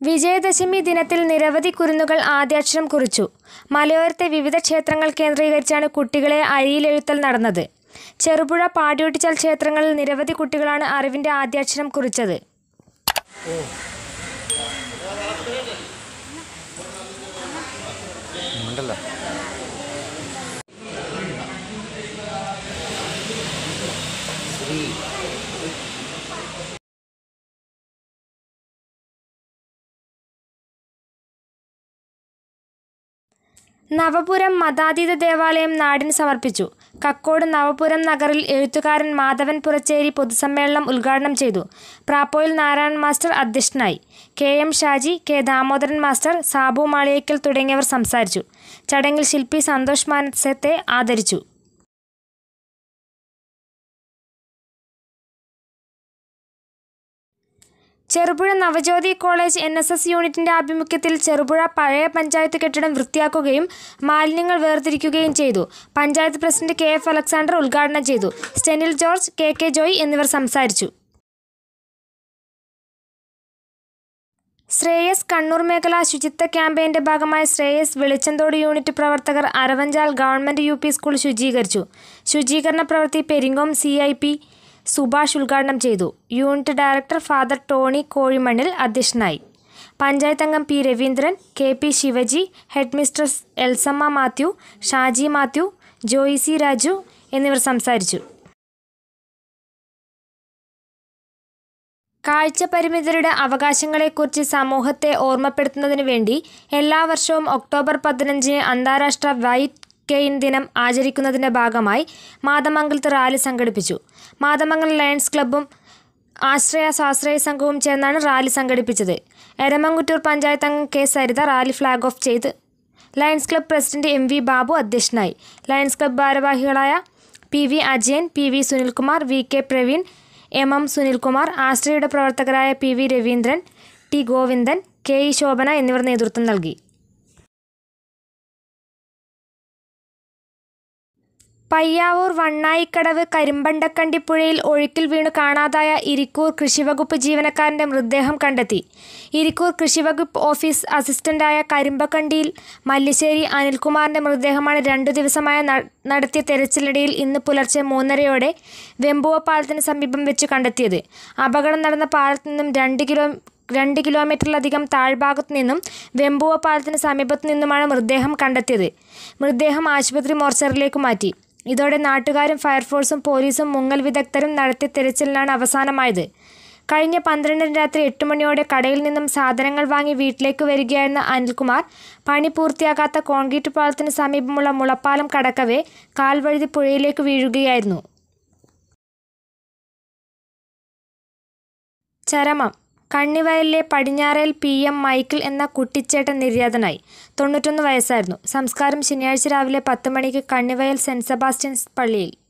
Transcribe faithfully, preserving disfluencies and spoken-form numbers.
വിജയദശമി ദിനത്തിൽ നിരവധി കുരുന്നുകൾ ആദ്യാക്ഷരം കുറിച്ചു. മലയോരത്തെ വിവിധ ക്ഷേത്രങ്ങൾ കേന്ദ്രീകരിച്ചാണ് കുട്ടികളെ അരിയിലെഴുത്തൽ നടന്നത്. ചെറുപുഴ, പാടിയൊട്ടിച്ചാൽ ക്ഷേത്രങ്ങളിൽ നിരവധി കുട്ടികളാണ് അറിവിൻ്റെ ആദ്യാക്ഷരം കുറിച്ചത്. നവപുരം മതാതീത ദേവാലയം നാടിന് സമർപ്പിച്ചു. കക്കോട് നവപുരം നഗറിൽ എഴുത്തുകാരൻ മാധവൻ പുറച്ചേരി പൊതുസമ്മേളനം ഉദ്ഘാടനം ചെയ്തു. പ്രാപ്പോയിൽ നാരായണൻ മാസ്റ്റർ അധ്യക്ഷനായി. K M Shaji, K Damodaran master, Sabu Maliyekkal തുടങ്ങിയവർ സംസാരിച്ചു. ചടങ്ങിൽ ശില്പി സന്തോഷ് മാനസത്തെ ആദരിച്ചു. Cherupuzha Navajyothi college N S S യൂണിറ്റിൻ്റെ ആഭിമുഖ്യത്തിൽ ചെറുപുഴ പഴയ പഞ്ചായത്ത് കെട്ടിടം വൃത്തിയാക്കുകയും മാലിന്യങ്ങൾ വേർതിരിക്കുകയും ചെയ്തു. Panchayat president K F Alexander ഉദ്ഘാടനം ചെയ്തു. Stenil George, K K Joy എന്നിവർ സംസാരിച്ചു. ശ്രേയസ് കണ്ണൂർ മേഖല ശുചിത്വ ക്യാമ്പയിൻ്റെ ഭാഗമായി ശ്രേയസ് വെളിച്ചന്തോട് യൂണിറ്റ് പ്രവർത്തകർ Aravanchal government U P school ശുചീകരിച്ചു. ശുചീകരണ പ്രവൃത്തി Peringome C I P Subhash ഉദ്ഘാടനം ചെയ്തു. Unit director father Tony Kozhimannil അധ്യക്ഷനായി. പഞ്ചായത്ത് അംഗം P Raveendran, K P Shivaji, head mistress Elsamma Mathew, Shaji Mathew, Joicy Raju എന്നിവർ സംസാരിച്ചു. കാഴ്ചപരിമിതരുടെ അവകാശങ്ങളെക്കുറിച്ച് സമൂഹത്തെ ഓർമ്മപ്പെടുത്തുന്നതിന് വേണ്ടി എല്ലാ വർഷവും ഒക്ടോബർ പതിനഞ്ചിന് അന്താരാഷ്ട്ര വൈറ്റ് കെയിൻ ദിനം ആചരിക്കുന്നതിൻ്റെ ഭാഗമായി മാതമംഗലത്ത് റാലി സംഘടിപ്പിച്ചു. മാതമംഗലം ലയൺസ് ക്ലബ്ബും ആശ്രയ സ്വാശ്രയ സംഘവും ചേർന്നാണ് റാലി സംഘടിപ്പിച്ചത്. എരമംകുറ്റൂർ പഞ്ചായത്ത് അംഗം K Saritha rally flag off ചെയ്ത്. Lions club president M V Babu അധ്യക്ഷനായി. ലയൺസ് ക്ലബ്ബ് ഭാരവാഹികളായ P V Ajayan, P V Sunilkumar, V K Praveen, M M Sunilkumar, ആശ്രയയുടെ പ്രവർത്തകരായ P V Raveendran, T Govindan, K E Shobhana എന്നിവർ നേതൃത്വം നൽകി. പയ്യാവൂർ വണ്ണായിക്കടവ് കരിമ്പണ്ടക്കണ്ടിപ്പുഴയിൽ ഒഴുക്കിൽ വീണു കാണാതായ ഇരിക്കൂർ കൃഷിവകുപ്പ് ജീവനക്കാരൻ്റെ മൃതദേഹം കണ്ടെത്തി. ഇരിക്കൂർ കൃഷിവകുപ്പ് ഓഫീസ് അസിസ്റ്റന്റായ കരിമ്പക്കണ്ടിയിൽ മല്ലിശ്ശേരി അനിൽകുമാറിൻ്റെ മൃതദേഹമാണ് രണ്ടു ദിവസമായി നടത്തിയ തെരച്ചിലിനിടയിൽ ഇന്ന് പുലർച്ചെ മൂന്നരയോടെ വെമ്പുവ പാലത്തിന് സമീപം വെച്ച് കണ്ടെത്തിയത്. അപകടം നടന്ന പാലത്തു നിന്നും രണ്ട് കിലോ രണ്ട് കിലോമീറ്ററിലധികം താഴ്ഭാഗത്തു നിന്നും വെമ്പുവ പാലത്തിന് സമീപത്തു നിന്നുമാണ് മൃതദേഹം കണ്ടെത്തിയത്. മൃതദേഹം ആശുപത്രി മോർച്ചറിയിലേക്ക് മാറ്റി. ഇതോടെ നാട്ടുകാരും ഫയർഫോഴ്സും പോലീസും മുങ്ങൽ വിദഗ്ധരും നടത്തിയ തെരച്ചിലിനാണ് അവസാനമായത്. കഴിഞ്ഞ പന്ത്രണ്ടിന് രാത്രി എട്ട് മണിയോടെ കടയിൽ നിന്നും സാധനങ്ങൾ വാങ്ങി വീട്ടിലേക്ക് വരികയായിരുന്ന അനിൽകുമാർ പണി പൂർത്തിയാകാത്ത കോൺക്രീറ്റ് പാലത്തിന് സമീപമുള്ള മുളപ്പാലം കടക്കവേ കാൽ വഴുതി പുഴയിലേക്ക് വീഴുകയായിരുന്നു. ചരമം. കണ്ണിവയലിലെ പടിഞ്ഞാറേൽ പി എം മൈക്കിൾ എന്ന കുട്ടിച്ചേട്ടൻ നിര്യാതനായി. തൊണ്ണൂറ്റൊന്ന് വയസ്സായിരുന്നു. സംസ്കാരം ശനിയാഴ്ച രാവിലെ പത്ത് മണിക്ക് കണ്ണിവയൽ സെൻറ് സെബാസ്റ്റ്യൻസ് പള്ളിയിൽ.